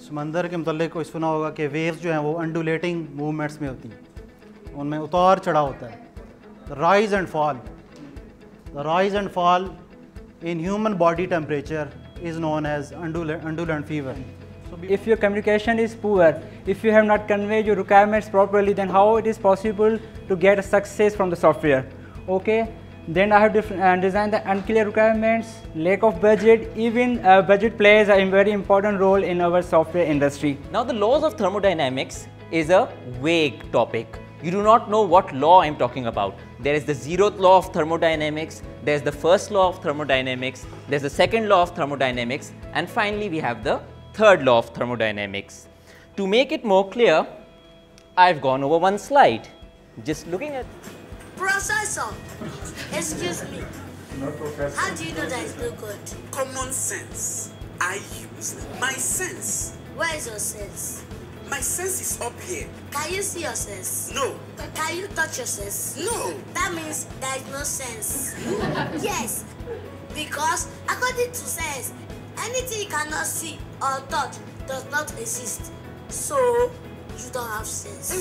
समंदर के मतलब कोई सुना होगा कि वेव्स जो हैं वो अंडुलेटिंग मूवमेंट्स में होती हैं, उनमें उतार चढ़ाव होता है. Rise and fall, the rise and fall in human body temperature is known as undulant fever. So if your communication is poor, if you have not conveyed your requirements properly, then how it is possible to get a success from the software? Okay, then I have designed the unclear requirements, lack of budget. Even budget plays a very important role in our software industry. Now the laws of thermodynamics is a vague topic. You do not know what law I am talking about. There is the zeroth law of thermodynamics, there is the first law of thermodynamics, there is the second law of thermodynamics, and finally we have the third law of thermodynamics. To make it more clear, I've gone over one slide. Just looking at... Professor, excuse me. No, Professor. How do you know that it's no good? Common sense. I use my sense. Where is your sense? My sense is up here. Can you see your sense? No. Can you touch your sense? No. That means there is no sense. Yes, because according to sense, anything you cannot see or touch does not exist. So, you don't have sense.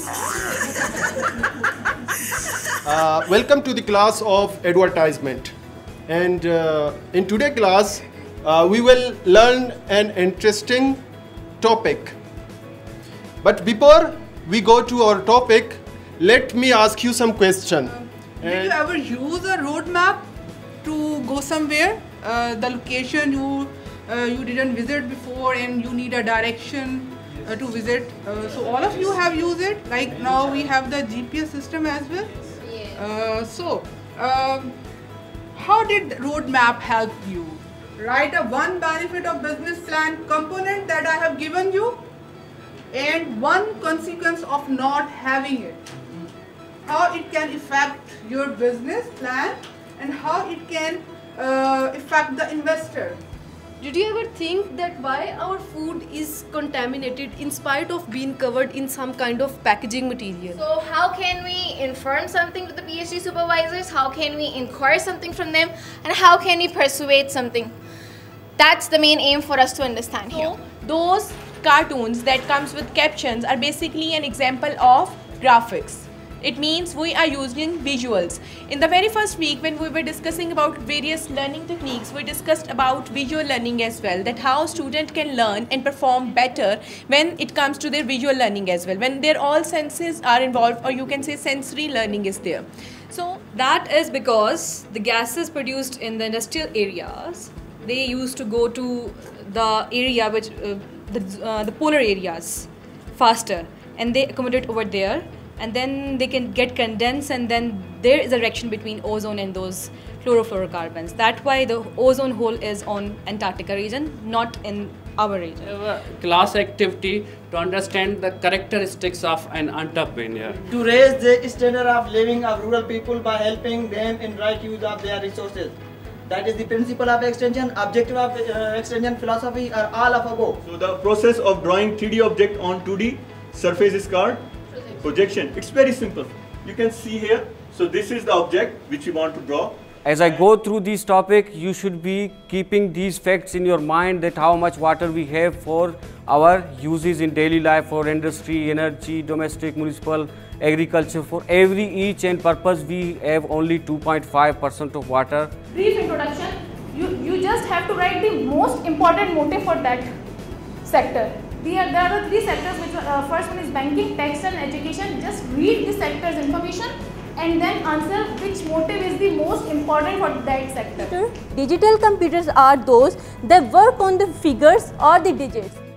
Welcome to the class of advertisement. And in today's class, we will learn an interesting topic. But before we go to our topic, let me ask you some question. Did you ever use a roadmap to go somewhere? The location you didn't visit before and you need a direction to visit. So all of you have used it. Like now we have the GPS system as well. How did roadmap help you? Write a one benefit of business plan component that I have given you, and one consequence of not having it. How it can affect your business plan and how it can affect the investor. Did you ever think that why our food is contaminated in spite of being covered in some kind of packaging material? So how can we inform something to the PhD supervisors? How can we inquire something from them? And how can we persuade something? That's the main aim for us to understand here. Those cartoons that comes with captions are basically an example of graphics. It means we are using visuals. In the very first week when we were discussing about various learning techniques, we discussed about visual learning as well, that how student can learn and perform better when it comes to their visual learning as well, when their all senses are involved, or you can say sensory learning is there. So that is because the gases produced in the industrial areas, they used to go to the area which the polar areas faster, and they accommodate over there, and then they can get condensed, and then there is a reaction between ozone and those chlorofluorocarbons. That's why the ozone hole is on Antarctica region, not in our region. Class activity to understand the characteristics of an entrepreneur. To raise the standard of living of rural people by helping them in right use of their resources. That is the principle of extension, objective of extension, philosophy are all of above. So the process of drawing 3D object on 2D surface is called projection. It's very simple. You can see here. So this is the object which you want to draw. As I go through this topic, you should be keeping these facts in your mind, that how much water we have for our uses in daily life, for industry, energy, domestic, municipal, agriculture. For each and purpose we have only 2.5% of water. Brief introduction. You just have to write the most important motive for that sector. There are the three sectors, which first one is banking, textile and education. Just read the sector's information and then answer which motive is the most important for that sector. Digital computers are those that work on the figures or the digits.